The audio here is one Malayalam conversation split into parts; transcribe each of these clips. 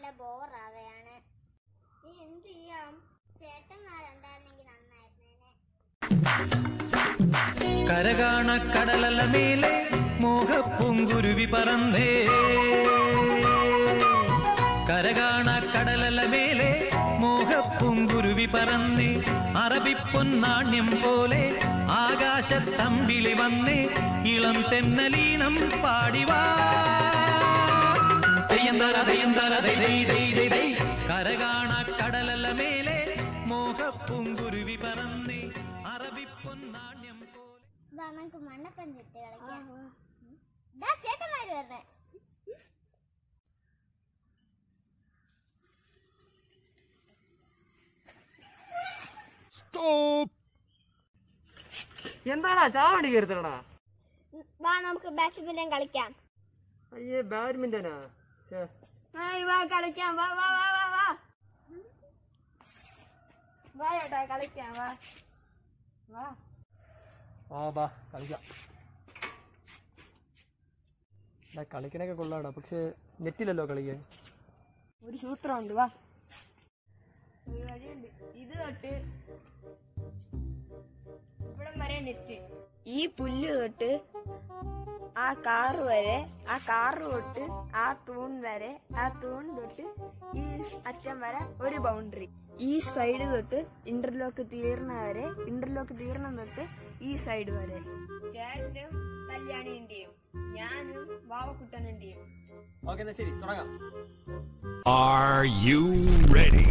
നല്ല ബോറാവുകയാണ്. എന്ത് ചെയ്യാം? ചേട്ടന്മാരുണ്ടായിരുന്നെങ്കിൽ നന്നായിരുന്നേനെ. കരകാണ കടലല മേലെ മോഹപ്പൂങ്കുരുവി പറന്നേ, കരകാണ കടലല മേലെ മോഹപ്പൂങ്കുരുവി പറന്നേ, അറബിപ്പൊന്നാണ്യം പോലെ ആകാശത്തമ്പിളി വന്നേ, ഇളം തെന്നലീണം പാടിവാ. കരകാണ കടലല മേലെ മോഹപ്പൂങ്കുരുവി പറന്നേ, അറബിപ്പൊന്നാണ്യം പോലെ. നമുക്ക് മണ്ണപ്പം ചുട്ട് കളിക്കാം. ചേട്ടന്മാര് വന്നേ. എന്താടാ ചാവണ്ടി കയറുത്തടാ? വാ നമുക്ക് ബാഡ്മിന്റൺ കളിക്കാം. അയ്യേ ബാഡ്മിന്റനാ? വാ കളിക്കാം. വാ വാ വാ വാ വാ വാ ചേട്ടാ കളിക്കാം. വാ വാ വാ കളിക്കാം. കളിക്കണൊക്കെ കൊള്ളാടാ, പക്ഷെ നെറ്റിലല്ലോ കളിക്കാൻ. ഒരു സൂത്രമുണ്ട്. വാ, ഒരു വഴിയുണ്ട്. ഇത് തൊട്ട് ഇവിടം വരെ നെറ്റ്, ഈ പുല്ല് തൊട്ട് ആ കാറ് വരെ, ആ കാറ് തൊട്ട് ആ തൂൺ വരെ, ആ തൂൺ തൊട്ട് ഈ അറ്റം വരെ ഒരു ബൗണ്ടറി. ഈ സൈഡ് തൊട്ട് ഇന്റർലോക്ക് തീർന്നവരെ, ഇന്റർലോക്ക് തീർന്ന തൊട്ട് ഈ സൈഡ് വരെ. ചേട്ടനും കല്യാണിന്റെയും ഞാനും വാവക്കുട്ടനുടെയും. ഓക്കെ, എന്നാ ശരി, തുടങ്ങാം. Are you ready?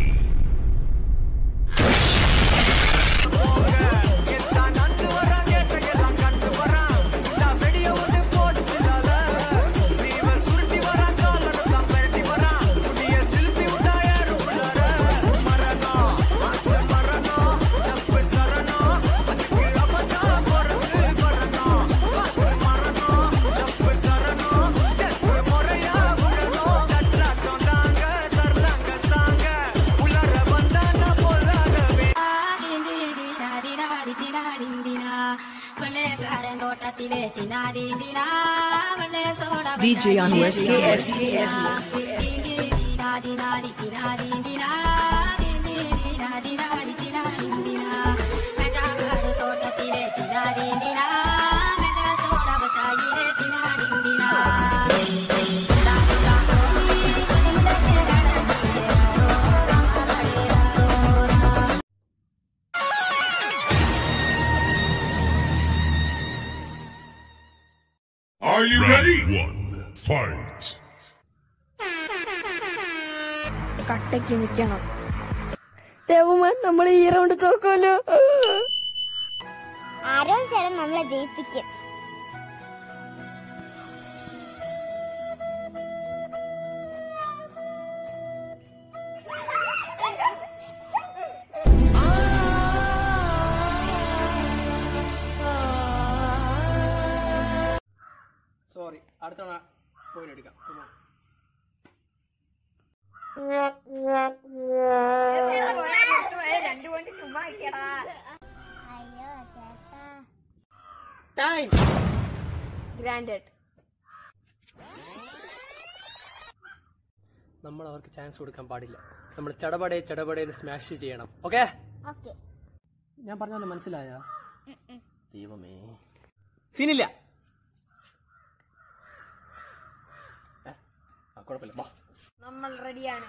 DJ Anwar KS. Are you ready? One, fight. കട്ടയ്ക്ക് നിൽക്കണം. ദേവമാൻ നമ്മൾ ഈ റൗണ്ട് തോക്കുമല്ലോ. ആരോ ചേട്ടൻ നമ്മളെ ജയിപ്പിക്കും. സോറി, അടുത്ത പോയിന്റ് എടുക്കാം. നമ്മൾ അവർക്ക് ചാൻസ് കൊടുക്കാൻ പാടില്ല. നമ്മൾ ചടപടേ സ്മാഷ് ചെയ്യണം. ഓക്കെ? ഞാൻ പറഞ്ഞ മനസ്സിലായ? ദൈവമേ, സീനില്ല. കുഴപ്പമില്ല, വാ. നമ്മൾ റെഡിയാണ്.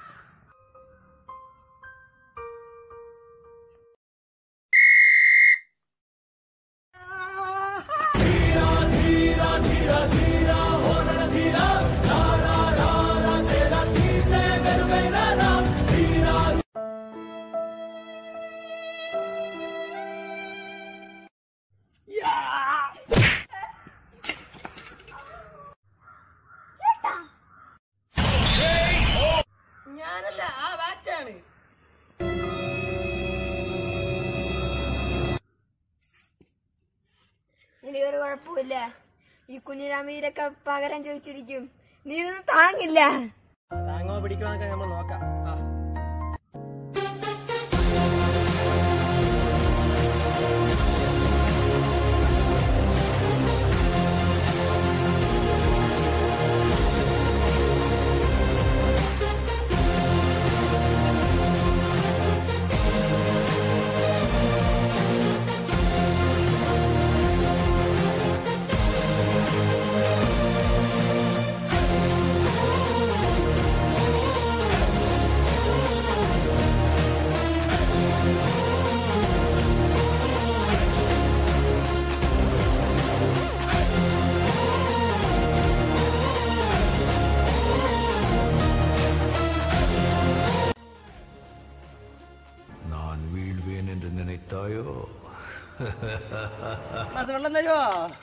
ഞാനല്ല, ആ ബാറ്റാണ്. ഇനി ഒരു കുഴപ്പമില്ല. ഈ കുഞ്ഞിരാമീരൊക്കെ പകരം ചോദിച്ചിരിക്കും. നീ ഇതൊന്നും താങ്ങില്ല. താങ്ങോ പിടിക്കുവാനൊക്കെ നമ്മൾ നോക്കാം. അത് വെള്ളം തരുമോ?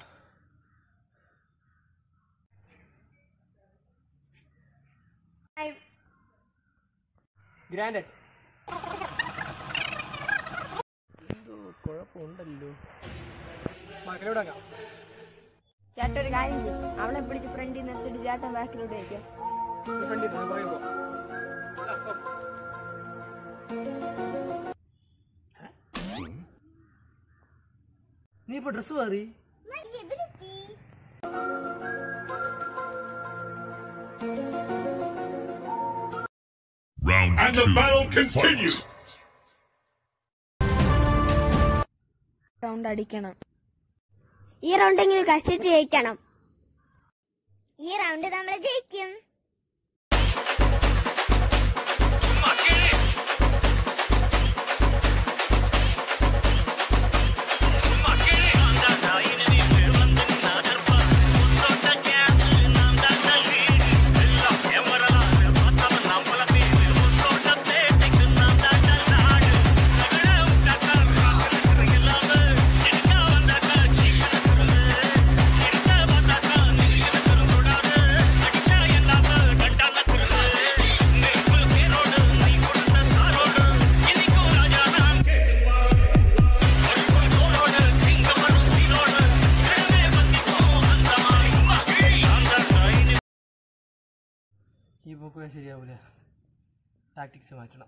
ഗ്രാൻഡ് എന്തോ കുഴപ്പമുണ്ടല്ലോ. മക്കളോടാക്കാം. ചേട്ടൻ ഒരു കാര്യം ചെയ്യും, അവളെ പിടിച്ച് ഫ്രണ്ടിൽ നിർത്തിട്ട് ചേട്ടൻ ബാക്കിലോട്ട് വയ്ക്കാം. നീ ഇപ്പൊ ഡ്രസ് മാറി. Round and the battle continues. Round അടിക്കണം. ഈ റൗണ്ടെങ്കിൽ കഷ്ടിച്ച് ജയിക്കണം. ഈ റൗണ്ട് നമ്മൾ ജയിക്കും. ഈ പോക്ക് ശരിയാവൂല. ടാക്ടിക്സ് മാറ്റണം.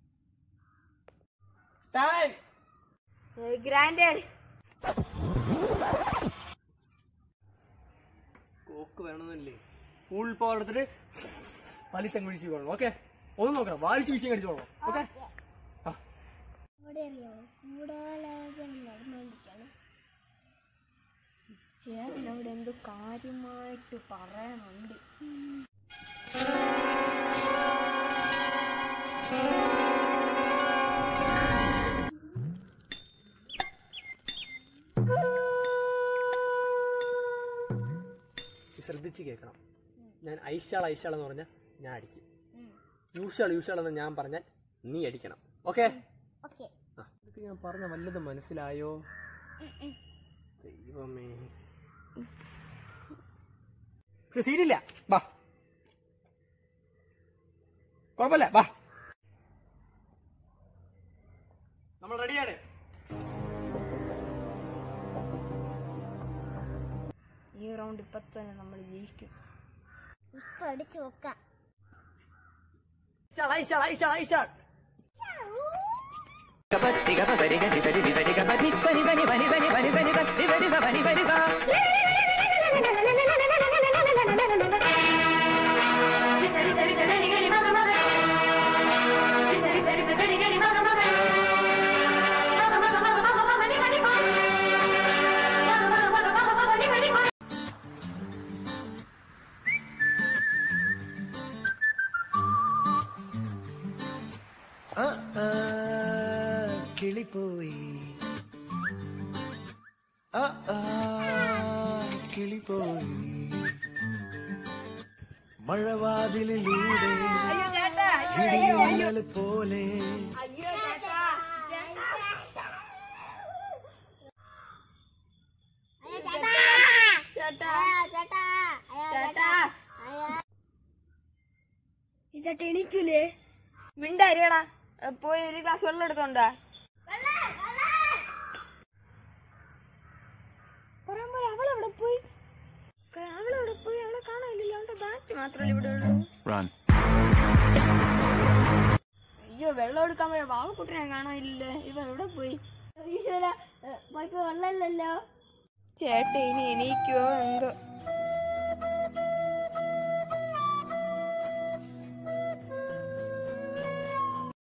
ഗ്രാൻഡഡ് കോക്ക് വേണമെന്നില്ലേ? ഫുൾ പവർ എടുത്തിട്ട് വലിച്ചങ്ങ് വീഴ്ച കൊള്ളണം. ഓക്കെ, ഒന്ന് നോക്കണം. വാലിച്ച് വീഴ്ച കടിച്ചു കൊള്ളണം. ഓക്കെ. ചേട്ടൻ അവിടെ എന്തോ കാര്യമായിട്ട് പറയാനുണ്ട്. ശ്രദ്ധിച്ച് കേൾക്കണം. ഞാൻ ഐശാൾ എന്ന് പറഞ്ഞാൽ ഞാൻ അടിക്കും. യൂഷാൾ എന്ന് ഞാൻ പറഞ്ഞാൽ നീ അടിക്കണം. ഓക്കെ? ഇതൊക്കെ ഞാൻ പറഞ്ഞ വല്ലതും മനസ്സിലായോ? ദൈവമേ, പക്ഷെ സീനില്ല. ബാ, കുഴപ്പമില്ല. ബാ, നമ്മൾ റെഡിയാണ്. ഈ റൗണ്ട് ഇപ്പൊ തന്നെ നമ്മൾ ജയിക്കും. ഇപ്പൊ അടിച്ചു നോക്കാം. ഐശാൾ കിളിപ്പോയി കിളിപ്പോയി മഴവാതിലൂടെ ഇടിമിന്നൽ പോലെ ഈ ചേട്ട എണീക്കൂലേ? മിണ്ടാരിയടാ, പോയി ഒരു ഗ്ലാസ് വെള്ളം എടുത്തോണ്ടാ. പറയാൻ പോലെ അവളെവിടെ പോയി? അവളെ കാണാനില്ലല്ലോ. അവളുടെ ബാറ്റ് മാത്രമല്ല ഇവിടെ ഉള്ളൂ. അയ്യോ, വെള്ളം എടുക്കാൻ പോയ വാവക്കുട്ടിനെ കാണാനില്ലേ? ഇവ എവിടെ പോയി? വെള്ളമല്ലോ. ചേട്ട ഇനി എണീക്കോ എന്തോ.